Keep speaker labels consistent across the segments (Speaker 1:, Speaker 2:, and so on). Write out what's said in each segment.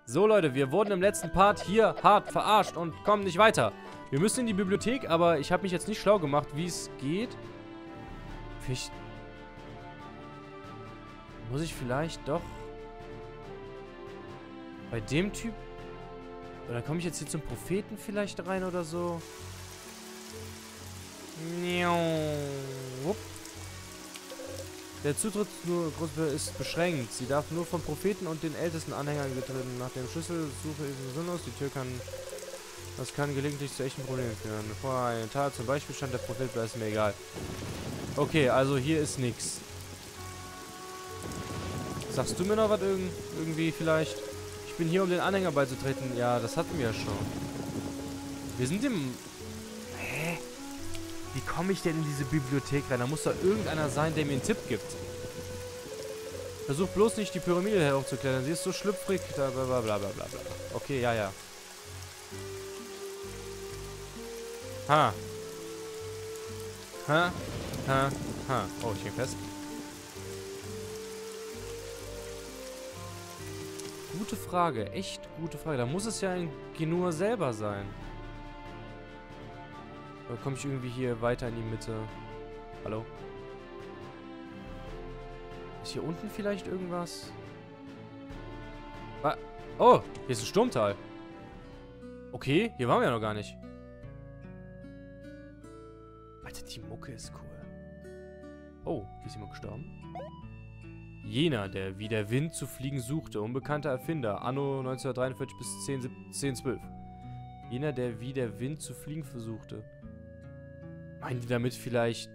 Speaker 1: So, Leute, wir wurden im letzten Part hier hart verarscht und kommen nicht weiter. Wir müssen in die Bibliothek, aber ich habe mich jetzt nicht schlau gemacht, wie es geht. Muss ich vielleicht doch bei dem Typ... Oder komme ich jetzt hier zum Propheten vielleicht rein oder so? Der Zutritt zur Gruppe ist beschränkt. Sie darf nur vom Propheten und den ältesten Anhängern getreten. Nach dem Schlüssel suche ich sinnlos. Die Tür kann... Das kann gelegentlich zu echten Problemen führen. Vor einer Tat zum Beispiel stand der Prophet, da ist mir egal. Okay, also hier ist nichts. Sagst du mir noch was irgendwie vielleicht? Ich bin hier, um den Anhänger beizutreten. Ja, das hatten wir ja schon. Wir sind im... Hä? Wie komme ich denn in diese Bibliothek rein? Da muss da irgendeiner sein, der mir einen Tipp gibt. Versuch bloß nicht, die Pyramide hochzuklettern. Sie ist so schlüpfrig. Blablabla. Okay, ja. Ha. Oh, ich häng fest. Gute Frage. Echt gute Frage. Da muss es ja ein Genua selber sein. Oder komme ich irgendwie hier weiter in die Mitte? Hallo? Ist hier unten vielleicht irgendwas? Oh, hier ist ein Sturmtal. Okay, hier waren wir ja noch gar nicht. Alter, die Mucke ist cool. Oh, hier ist jemand gestorben. Jener, der wie der Wind zu fliegen suchte. Unbekannter Erfinder. Anno 1943 bis 1012. Jener, der wie der Wind zu fliegen versuchte. Meinen die damit vielleicht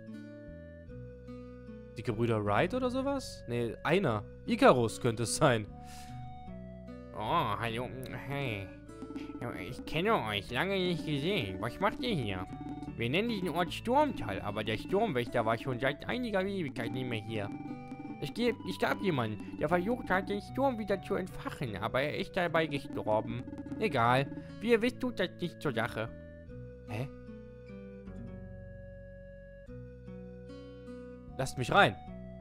Speaker 1: die Gebrüder Wright oder sowas? Ne, einer. Icarus könnte es sein.
Speaker 2: Oh, hallo. Hey. Ich kenne euch. Lange nicht gesehen. Was macht ihr hier? Wir nennen diesen Ort Sturmtal, aber der Sturmwächter war schon seit einiger Ewigkeit nicht mehr hier. Es gab jemanden, der versucht hat, den Sturm wieder zu entfachen, aber er ist dabei gestorben. Egal. Wie ihr wisst, tut das nicht zur Sache.
Speaker 1: Hä? Lasst mich rein.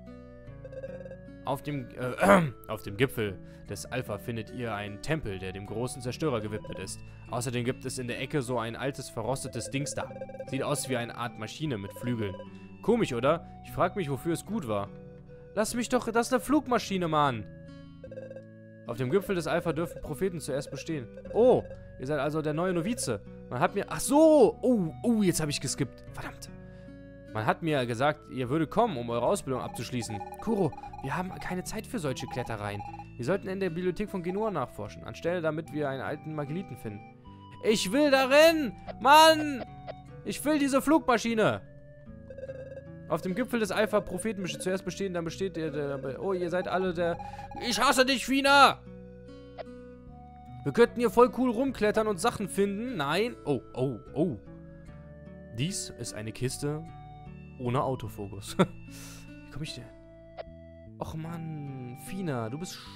Speaker 1: Auf dem Gipfel des Alpha findet ihr einen Tempel, der dem großen Zerstörer gewidmet ist. Außerdem gibt es in der Ecke so ein altes, verrostetes Dings da. Sieht aus wie eine Art Maschine mit Flügeln. Komisch, oder? Ich frage mich, wofür es gut war. Lass mich doch, das ist eine Flugmaschine, Mann. Auf dem Gipfel des Alpha dürfen Propheten zuerst bestehen. Oh, ihr seid also der neue Novize. Man hat mir... Ach so! Oh, jetzt habe ich geskippt. Verdammt. Man hat mir gesagt, ihr würdet kommen, um eure Ausbildung abzuschließen. Kuro, wir haben keine Zeit für solche Klettereien. Wir sollten in der Bibliothek von Genua nachforschen, anstelle damit wir einen alten Mageliten finden. Ich will darin! Mann! Ich will diese Flugmaschine! Auf dem Gipfel des Alpha-Propheten zuerst bestehen, dann besteht der... Oh, ihr seid alle der... Ich hasse dich, Fina! Wir könnten hier voll cool rumklettern und Sachen finden. Nein. Oh. Dies ist eine Kiste ohne Autofokus. Wie komme ich denn? Och Mann, Fina, du bist...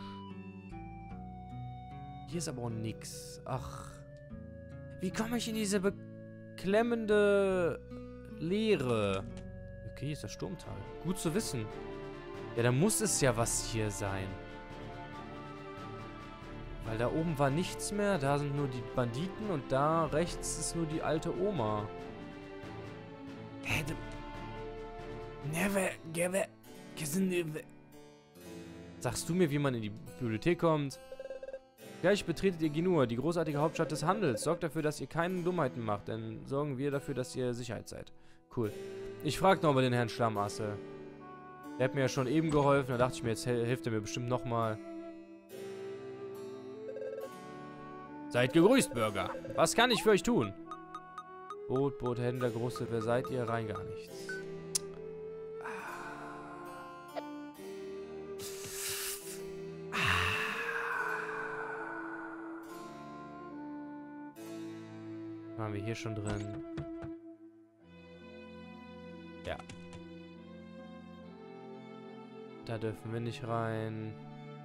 Speaker 1: Hier ist aber auch nix. Ach. Wie komme ich in diese beklemmende Leere? Okay, hier ist das Sturmtal. Gut zu wissen. Ja, da muss es ja was hier sein. Weil da oben war nichts mehr. Da sind nur die Banditen und da rechts ist nur die alte Oma. Sagst du mir, wie man in die Bibliothek kommt? Gleich betretet ihr Genua, die großartige Hauptstadt des Handels. Sorgt dafür, dass ihr keine Dummheiten macht, denn sorgen wir dafür, dass ihr Sicherheit seid. Cool. Ich frag nochmal den Herrn Schlamasse. Der hat mir ja schon eben geholfen, da dachte ich mir, jetzt hilft er mir bestimmt nochmal. Seid gegrüßt, Bürger. Was kann ich für euch tun? Händler, Große, wer seid ihr? Rein gar nichts. Waren wir hier schon drin? Ja. Da dürfen wir nicht rein.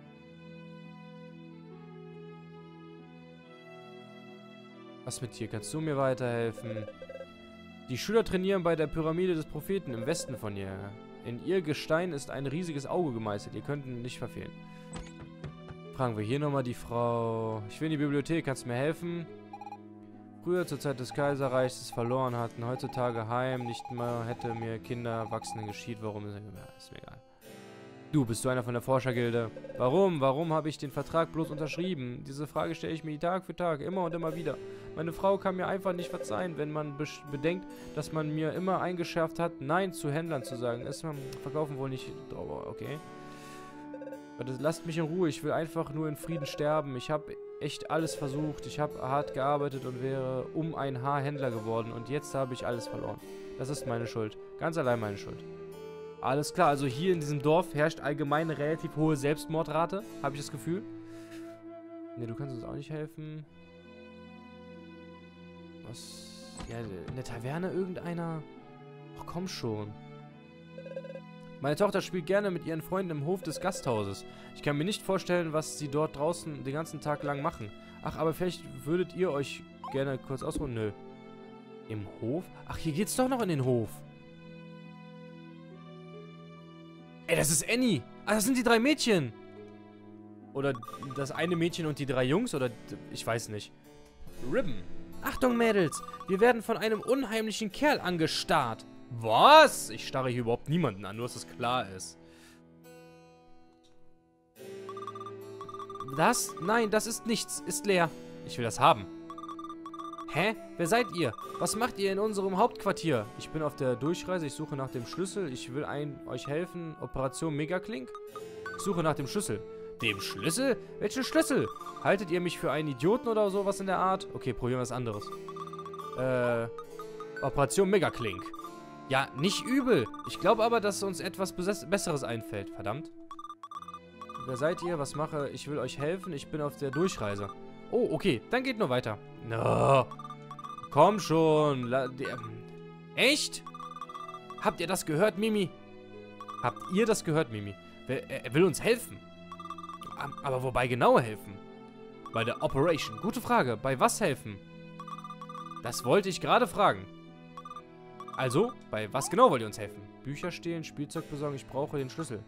Speaker 1: Was mit dir? Kannst du mir weiterhelfen? Die Schüler trainieren bei der Pyramide des Propheten im Westen von hier. In ihr Gestein ist ein riesiges Auge gemeißelt. Ihr könnt ihn nicht verfehlen. Fragen wir hier nochmal die Frau. Ich will in die Bibliothek, kannst du mir helfen? Früher, zur Zeit des Kaiserreichs, es verloren hatten, heutzutage heim, nicht mehr hätte mir Kinder, Erwachsene geschieht. Warum ist mir egal. Du, bist du einer von der Forschergilde? Warum? Warum habe ich den Vertrag bloß unterschrieben? Diese Frage stelle ich mir Tag für Tag, immer und immer wieder. Meine Frau kann mir einfach nicht verzeihen, wenn man bedenkt, dass man mir immer eingeschärft hat, Nein zu Händlern zu sagen. Ist man verkaufen wohl nicht drauf, okay. Lasst mich in Ruhe, ich will einfach nur in Frieden sterben. Ich habe echt alles versucht, ich habe hart gearbeitet und wäre um ein Haar Händler geworden. Und jetzt habe ich alles verloren. Das ist meine Schuld. Ganz allein meine Schuld. Alles klar, also hier in diesem Dorf herrscht allgemein eine relativ hohe Selbstmordrate, habe ich das Gefühl. Ne, du kannst uns auch nicht helfen. Was? Ja, in der Taverne irgendeiner? Ach, komm schon. Meine Tochter spielt gerne mit ihren Freunden im Hof des Gasthauses. Ich kann mir nicht vorstellen, was sie dort draußen den ganzen Tag lang machen. Ach, aber vielleicht würdet ihr euch gerne kurz ausruhen? Nö. Im Hof? Ach, hier geht's doch noch in den Hof. Ey, das ist Annie. Ah, das sind die 3 Mädchen. Oder das eine Mädchen und die 3 Jungs, oder ich weiß nicht. Ribbon. Achtung, Mädels. Wir werden von einem unheimlichen Kerl angestarrt. Was? Ich starre hier überhaupt niemanden an, nur dass es klar ist. Das? Nein, das ist nichts. Ist leer. Ich will das haben. Hä? Wer seid ihr? Was macht ihr in unserem Hauptquartier? Ich bin auf der Durchreise. Ich suche nach dem Schlüssel. Ich will euch helfen. Operation Megaklink? Ich suche nach dem Schlüssel. Dem Schlüssel? Welchen Schlüssel? Haltet ihr mich für einen Idioten oder sowas in der Art? Okay, probieren wir was anderes. Operation Megaklink. Ja, nicht übel. Ich glaube aber, dass uns etwas Besseres einfällt. Verdammt. Wer seid ihr? Was mache? Ich will euch helfen. Ich bin auf der Durchreise. Oh, okay. Dann geht nur weiter. No. Komm schon. Echt? Habt ihr das gehört, Mimi? Habt ihr das gehört, Mimi? Er will uns helfen. Aber wobei genau helfen? Bei der Operation. Gute Frage. Bei was helfen? Das wollte ich gerade fragen. Also, bei was genau wollt ihr uns helfen? Bücher stehlen, Spielzeug besorgen, ich brauche den Schlüssel.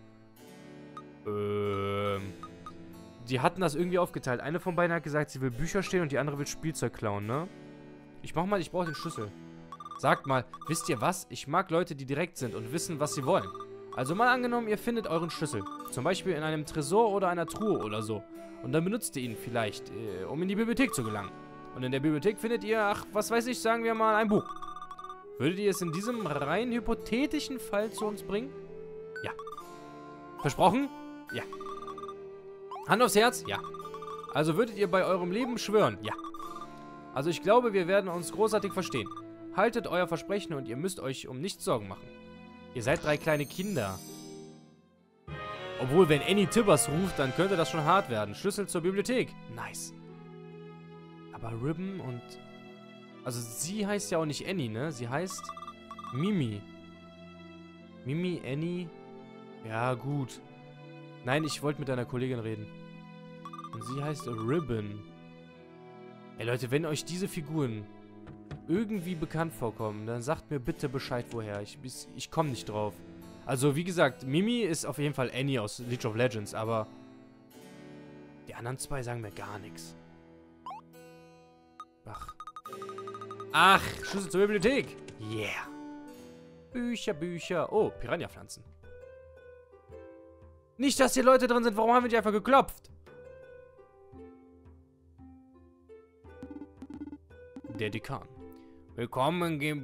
Speaker 1: Die hatten das irgendwie aufgeteilt. Eine von beiden hat gesagt, sie will Bücher stehlen und die andere will Spielzeug klauen, ne? Ich brauche den Schlüssel. Sagt mal, wisst ihr was? Ich mag Leute, die direkt sind und wissen, was sie wollen. Also mal angenommen, ihr findet euren Schlüssel. Zum Beispiel in einem Tresor oder einer Truhe oder so. Und dann benutzt ihr ihn vielleicht, um in die Bibliothek zu gelangen. Und in der Bibliothek findet ihr, ach, was weiß ich, sagen wir mal, ein Buch. Würdet ihr es in diesem rein hypothetischen Fall zu uns bringen? Ja. Versprochen? Ja. Hand aufs Herz? Ja. Also würdet ihr bei eurem Leben schwören? Ja. Also ich glaube, wir werden uns großartig verstehen. Haltet euer Versprechen und ihr müsst euch um nichts Sorgen machen. Ihr seid 3 kleine Kinder. Obwohl, wenn Annie Tibbers ruft, dann könnte das schon hart werden. Schlüssel zur Bibliothek. Nice. Aber Ribbon und... Also sie heißt ja auch nicht Annie, ne? Sie heißt Mimi. Mimi, Annie. Ja, gut. Nein, ich wollte mit deiner Kollegin reden. Und sie heißt Ribbon. Ey Leute, wenn euch diese Figuren irgendwie bekannt vorkommen, dann sagt mir bitte Bescheid, woher. Ich komme nicht drauf. Also, wie gesagt, Mimi ist auf jeden Fall Annie aus League of Legends, aber die anderen 2 sagen mir gar nichts. Ach, Schlüssel zur Bibliothek. Yeah. Bücher, Bücher. Oh, Piranha-Pflanzen. Nicht, dass hier Leute drin sind. Warum haben wir die einfach geklopft? Der Dekan. Willkommen in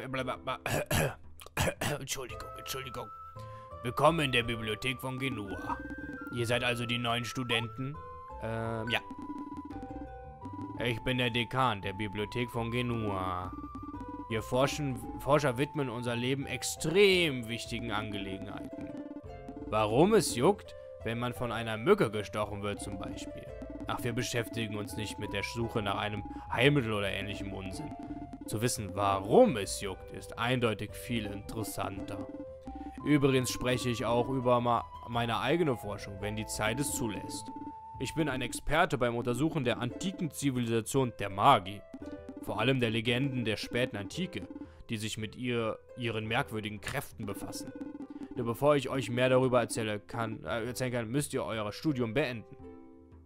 Speaker 1: Entschuldigung. Willkommen in der Bibliothek von Genua. Ihr seid also die neuen Studenten? Ja. Ich bin der Dekan der Bibliothek von Genua. Wir Forscher widmen unser Leben extrem wichtigen Angelegenheiten. Warum es juckt, wenn man von einer Mücke gestochen wird zum Beispiel. Ach, wir beschäftigen uns nicht mit der Suche nach einem Heilmittel oder ähnlichem Unsinn. Zu wissen, warum es juckt, ist eindeutig viel interessanter. Übrigens spreche ich auch über meine eigene Forschung, wenn die Zeit es zulässt. Ich bin ein Experte beim Untersuchen der antiken Zivilisation der Magie. Vor allem der Legenden der späten Antike, die sich mit ihren merkwürdigen Kräften befassen. Nur bevor ich euch mehr darüber erzählen kann, müsst ihr euer Studium beenden.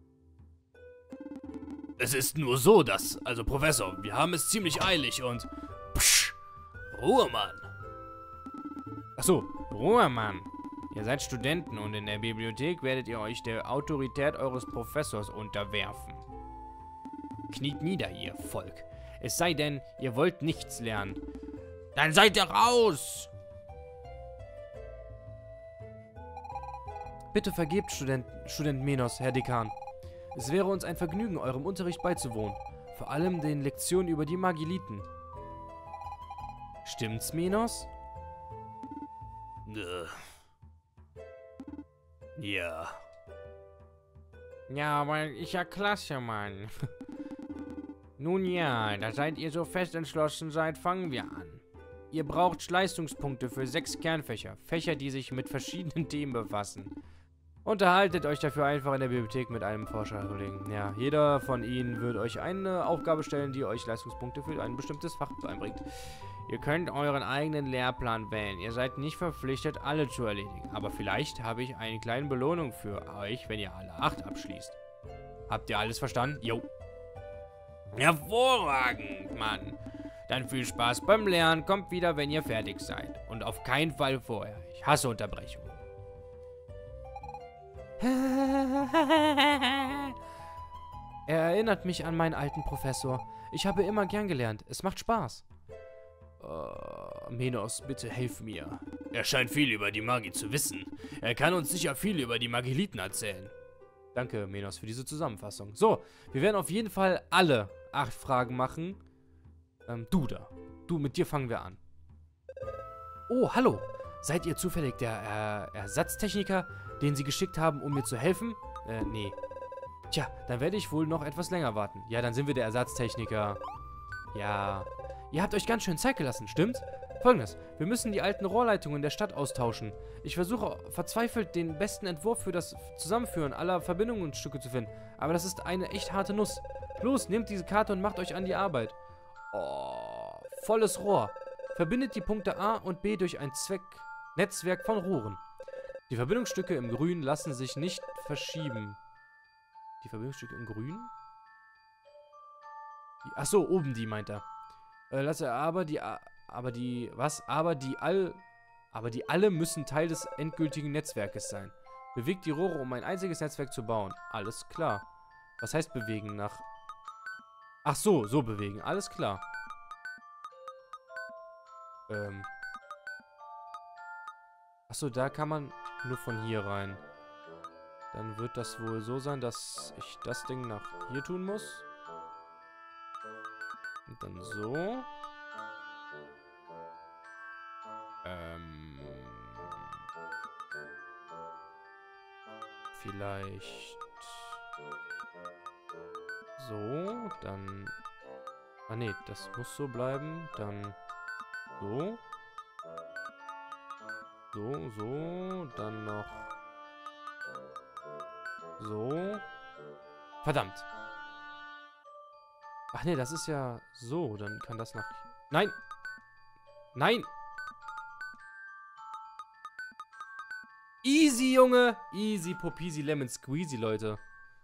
Speaker 1: Es ist nur so, dass... Also, Professor, wir haben es ziemlich eilig und... Psch, Ruhe, Mann.
Speaker 2: Achso, Ruhe, Mann. Ihr seid Studenten und in der Bibliothek werdet ihr euch der Autorität eures Professors unterwerfen. Kniet nieder, ihr Volk. Es sei denn, ihr wollt nichts lernen. Dann seid ihr raus!
Speaker 1: Bitte vergebt, Student Menos, Herr Dekan. Es wäre uns ein Vergnügen, eurem Unterricht beizuwohnen. Vor allem den Lektionen über die Magiliten. Stimmt's, Menos? Ja.
Speaker 2: Ja, aber ist ja klasse, Mann. Nun ja, da seid ihr so fest entschlossen seid, fangen wir an. Ihr braucht Leistungspunkte für 6 Kernfächer. Fächer, die sich mit verschiedenen Themen befassen. Unterhaltet euch dafür einfach in der Bibliothek mit einem Forscherkollegen. Ja, jeder von ihnen wird euch eine Aufgabe stellen, die euch Leistungspunkte für ein bestimmtes Fach einbringt. Ihr könnt euren eigenen Lehrplan wählen. Ihr seid nicht verpflichtet, alle zu erledigen. Aber vielleicht habe ich eine kleine Belohnung für euch, wenn ihr alle 8 abschließt. Habt ihr alles verstanden? Jo. Hervorragend, Mann. Dann viel Spaß beim Lernen. Kommt wieder, wenn ihr fertig seid. Und auf keinen Fall vorher. Ich hasse Unterbrechungen.
Speaker 1: Er erinnert mich an meinen alten Professor. Ich habe immer gern gelernt. Es macht Spaß. Menos, bitte hilf mir. Er scheint viel über die Magie zu wissen. Er kann uns sicher viel über die Magiliten erzählen. Danke, Menos, für diese Zusammenfassung. So, wir werden auf jeden Fall alle 8 Fragen machen. Du da. Du, mit dir fangen wir an. Oh, hallo. Seid ihr zufällig der Ersatztechniker, den sie geschickt haben, um mir zu helfen? Nee. Tja, dann werde ich wohl noch etwas länger warten. Ja, dann sind wir der Ersatztechniker. Ja. Ihr habt euch ganz schön Zeit gelassen, stimmt's? Folgendes, wir müssen die alten Rohrleitungen der Stadt austauschen. Ich versuche verzweifelt, den besten Entwurf für das Zusammenführen aller Verbindungsstücke zu finden. Aber das ist eine echt harte Nuss. Los, nehmt diese Karte und macht euch an die Arbeit. Oh, volles Rohr. Verbindet die Punkte A und B durch ein Netzwerk von Rohren. Die Verbindungsstücke im Grün lassen sich nicht verschieben. Die Verbindungsstücke im Grün? Achso, oben die, meint er. Aber die alle müssen Teil des endgültigen Netzwerkes sein. Bewegt die Rohre, um ein einziges Netzwerk zu bauen. Alles klar. Was heißt bewegen nach... Ach so, so bewegen. Alles klar. Achso, da kann man nur von hier rein. Dann wird das wohl so sein, dass ich das Ding nach hier tun muss. Und dann so. Vielleicht so, dann... Ah ne, das muss so bleiben. Dann so. So, dann noch so. Verdammt. Ach ne, das ist ja so. Dann kann das nach... Nein! Nein! Easy, Junge! Easy, Popisi, Lemon Squeezy, Leute.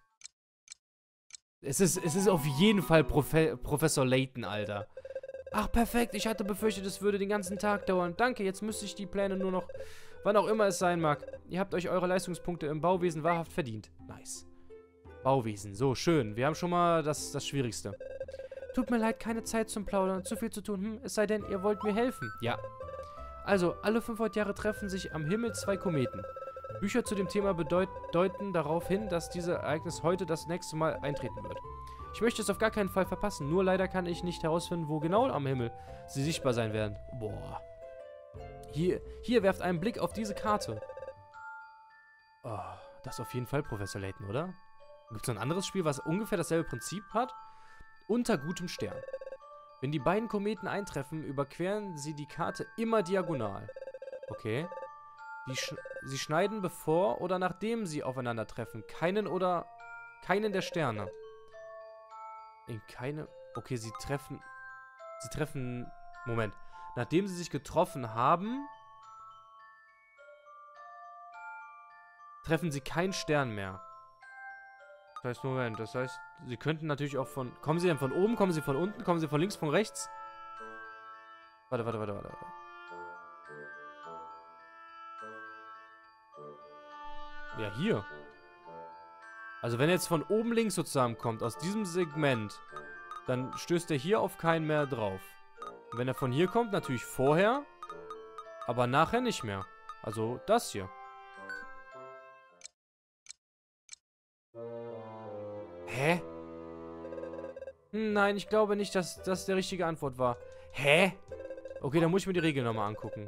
Speaker 1: Es ist auf jeden Fall Professor Layton, Alter. Ach, perfekt. Ich hatte befürchtet, es würde den ganzen Tag dauern. Danke, jetzt müsste ich die Pläne nur noch... Wann auch immer es sein mag. Ihr habt euch eure Leistungspunkte im Bauwesen wahrhaft verdient. Nice. Bauwesen. So, schön. Wir haben schon mal das Schwierigste. Tut mir leid, keine Zeit zum Plaudern. Zu viel zu tun. Es sei denn, ihr wollt mir helfen. Ja. Also, alle 500 Jahre treffen sich am Himmel 2 Kometen. Bücher zu dem Thema deuten darauf hin, dass dieses Ereignis heute das nächste Mal eintreten wird. Ich möchte es auf gar keinen Fall verpassen, nur leider kann ich nicht herausfinden, wo genau am Himmel sie sichtbar sein werden. Boah. Hier werft einen Blick auf diese Karte. Oh, das ist auf jeden Fall Professor Layton, oder? Gibt es noch ein anderes Spiel, was ungefähr dasselbe Prinzip hat? Unter gutem Stern. Wenn die beiden Kometen eintreffen, überqueren sie die Karte immer diagonal. Okay. Sie schneiden bevor oder nachdem sie aufeinandertreffen. Keinen der Sterne. Okay, sie treffen... Moment. Nachdem sie sich getroffen haben, treffen sie keinen Stern mehr. Das heißt, Moment, das heißt, sie könnten natürlich auch von... Kommen sie denn von oben, kommen sie von unten, kommen sie von links, von rechts? Warte. Ja, hier. Also wenn er jetzt von oben links sozusagen kommt, aus diesem Segment, dann stößt er hier auf keinen mehr drauf. Und wenn er von hier kommt, natürlich vorher, aber nachher nicht mehr. Also das hier. Hä? Nein, ich glaube nicht, dass das der richtige Antwort war. Hä? Okay, dann muss ich mir die Regel nochmal angucken.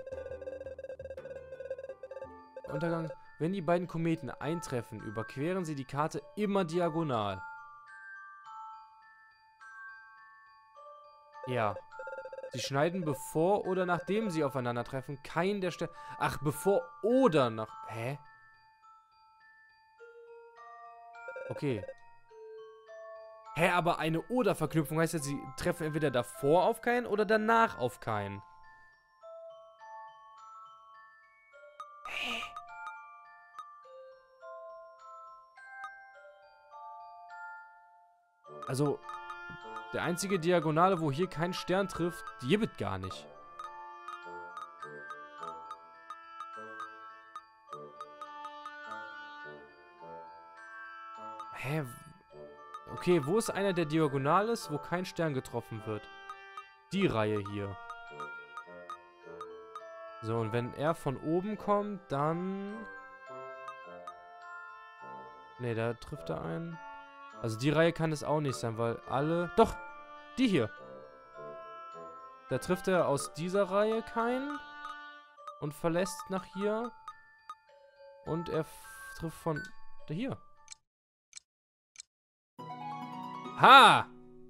Speaker 1: Untergang. Wenn die beiden Kometen eintreffen, überqueren sie die Karte immer diagonal. Ja. Sie schneiden bevor oder nachdem sie aufeinandertreffen keinen der Stellen... Ach, bevor oder nach... Hä? Okay. Hä, aber eine Oder-Verknüpfung heißt ja, sie treffen entweder davor auf keinen oder danach auf keinen. Hä? Also, der einzige Diagonale, wo hier kein Stern trifft, die gibt es gar nicht. Hä? Okay, wo ist einer, der diagonal ist, wo kein Stern getroffen wird? Die Reihe hier. So, und wenn er von oben kommt, dann... Ne, da trifft er einen. Also die Reihe kann es auch nicht sein, weil alle... Doch! Die hier! Da trifft er aus dieser Reihe keinen. Und verlässt nach hier. Und er trifft von... Hier. Ha!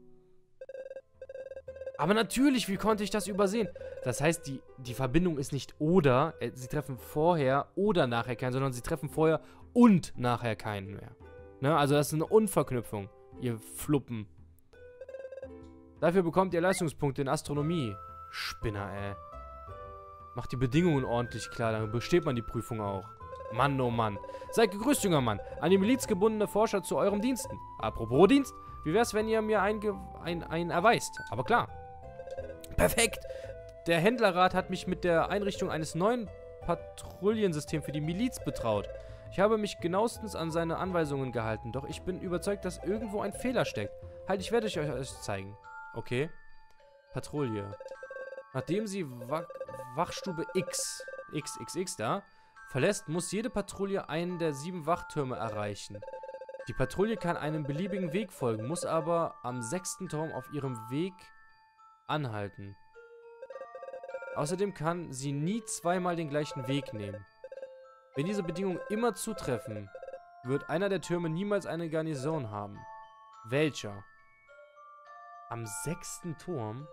Speaker 1: Aber natürlich, wie konnte ich das übersehen? Das heißt, die Verbindung ist nicht oder, sie treffen vorher oder nachher keinen, sondern sie treffen vorher und nachher keinen mehr. Ne? Also das ist eine Unverknüpfung, ihr Fluppen. Dafür bekommt ihr Leistungspunkte in Astronomie. Spinner, ey. Macht die Bedingungen ordentlich klar, dann besteht man die Prüfung auch. Mann, oh Mann. Seid gegrüßt, junger Mann. An die Miliz gebundene Forscher zu eurem Diensten. Apropos Dienst, wie wär's, wenn ihr mir einen erweist? Aber klar. Perfekt. Der Händlerrat hat mich mit der Einrichtung eines neuen Patrouillensystems für die Miliz betraut. Ich habe mich genauestens an seine Anweisungen gehalten, doch ich bin überzeugt, dass irgendwo ein Fehler steckt. Halt, ich werde euch zeigen. Okay. Patrouille. Nachdem sie Wachstube XXX da verlässt, muss jede Patrouille einen der 7 Wachtürme erreichen. Die Patrouille kann einem beliebigen Weg folgen, muss aber am 6. Turm auf ihrem Weg anhalten. Außerdem kann sie nie zweimal den gleichen Weg nehmen. Wenn diese Bedingungen immer zutreffen, wird einer der Türme niemals eine Garnison haben. Welcher? Am 6. Turm?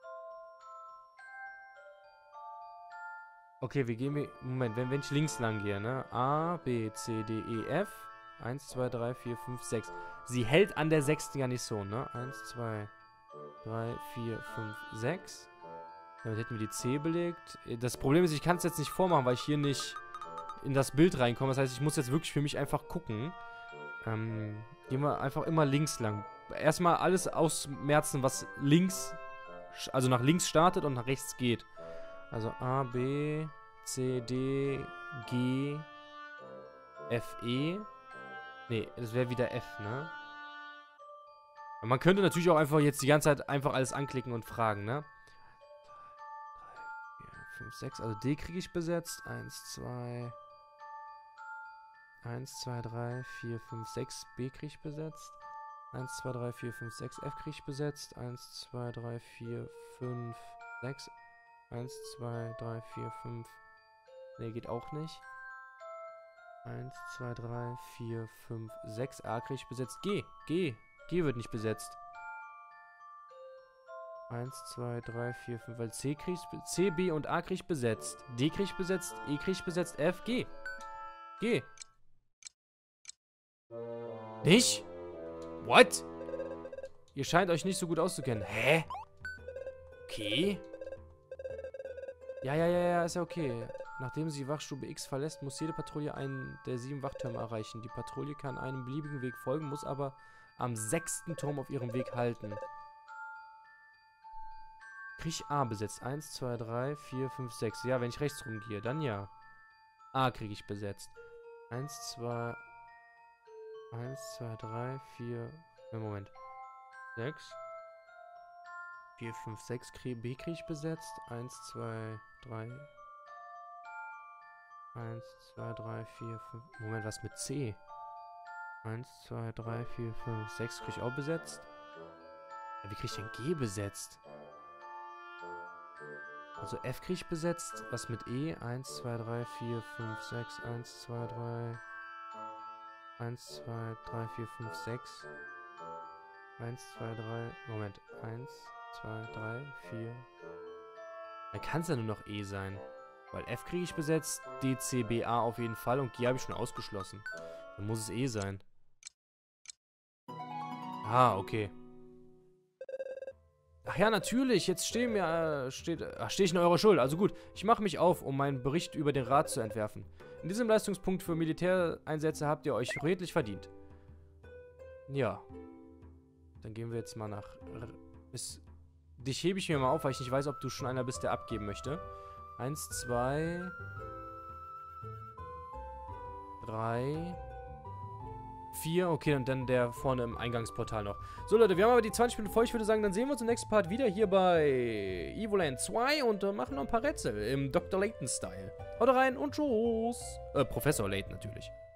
Speaker 1: Okay, wir gehen... Moment, wenn ich links lang gehe, ne? A, B, C, D, E, F. 1, 2, 3, 4, 5, 6. Sie hält an der 6. Garnison, ne? 1, 2, 3, 4, 5, 6. Damit hätten wir die C belegt. Das Problem ist, ich kann es jetzt nicht vormachen, weil ich hier nicht in das Bild reinkomme. Das heißt, ich muss jetzt wirklich für mich einfach gucken. Gehen wir einfach immer links lang. Erstmal alles ausmerzen, was links, also nach links startet und nach rechts geht. Also A, B, C, D, G, F, E. Ne, das wäre wieder F, ne? Und man könnte natürlich auch einfach jetzt die ganze Zeit einfach alles anklicken und fragen, ne? 3, 4, 5, 6. Also D kriege ich besetzt. 1, 2, 3, 4, 5, 6. B kriege ich besetzt. 1, 2, 3, 4, 5, 6. F kriege ich besetzt. 1, 2, 3, 4, 5, 6. 1, 2, 3, 4, 5. Ne, geht auch nicht. 1, 2, 3, 4, 5, 6. A kriege ich besetzt. G wird nicht besetzt. 1, 2, 3, 4, 5. Weil C, B und A kriege ich besetzt. D kriege ich besetzt. E kriege ich besetzt. F, G. G. Nicht? What? Ihr scheint euch nicht so gut auszukennen. Hä? Okay. Ja, ist ja okay. Nachdem sie Wachstube X verlässt, muss jede Patrouille einen der 7 Wachtürme erreichen. Die Patrouille kann einem beliebigen Weg folgen, muss aber am 6. Turm auf ihrem Weg halten. Krieg A besetzt. 1, 2, 3, 4, 5, 6. Ja, wenn ich rechts rumgehe, dann ja. A kriege ich besetzt. 1, 2, 3, 4... Moment. 6. 4, 5, 6. B kriege ich besetzt. 1, 2, 3... 1, 2, 3, 4, 5... Moment, was mit C? 1, 2, 3, 4, 5, 6 kriege ich auch besetzt. Ja, wie kriege ich denn G besetzt? Also F kriege ich besetzt. Was mit E? 1, 2, 3, 4, 5, 6. 1, 2, 3... 1, 2, 3, 4, 5, 6. 1, 2, 3... Moment. 1, 2, 3, 4... Dann kann es ja nur noch E sein. Weil F kriege ich besetzt, D, C, B, A auf jeden Fall und G habe ich schon ausgeschlossen. Dann muss es E sein. Ah, okay. Ach ja, natürlich, jetzt stehe ich in eurer Schuld. Also gut, ich mache mich auf, um meinen Bericht über den Rat zu entwerfen. In diesem Leistungspunkt für Militäreinsätze habt ihr euch redlich verdient. Ja. Dann gehen wir jetzt mal nach... Dich hebe ich mir mal auf, weil ich nicht weiß, ob du schon einer bist, der abgeben möchte. 1, 2, 3, 4. Okay, und dann der vorne im Eingangsportal noch. So, Leute, wir haben aber die 20 Minuten voll. Ich würde sagen, dann sehen wir uns im nächsten Part wieder hier bei Evoland 2 und machen noch ein paar Rätsel im Dr. Layton-Style. Haut rein und tschüss. Professor Layton natürlich.